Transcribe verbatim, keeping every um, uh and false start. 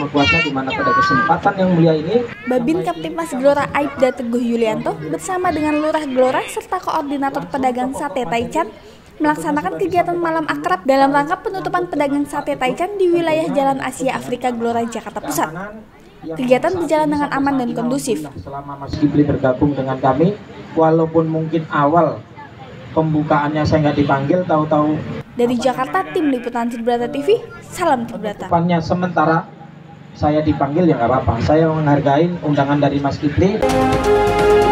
Kuasa di mana pada kesempatan yang mulia ini Babin Kaptipmas Gelora Aibda Teguh Yulianto bersama dengan Lurah Gelora serta Koordinator Pedagang Sate Taichan melaksanakan kegiatan malam akrab dalam rangka penutupan pedagang sate Taichan di wilayah Jalan Asia Afrika Gelora Jakarta Pusat. Kegiatan berjalan dengan aman dan kondusif. Selama Mas Kipli bergabung dengan kami, walaupun mungkin awal pembukaannya saya nggak dipanggil, tahu-tahu dari Jakarta, tim liputan Tribrata T V, salam Tribrata. Depannya sementara saya dipanggil ya nggak apa-apa. Saya menghargai undangan dari Mas Kipli.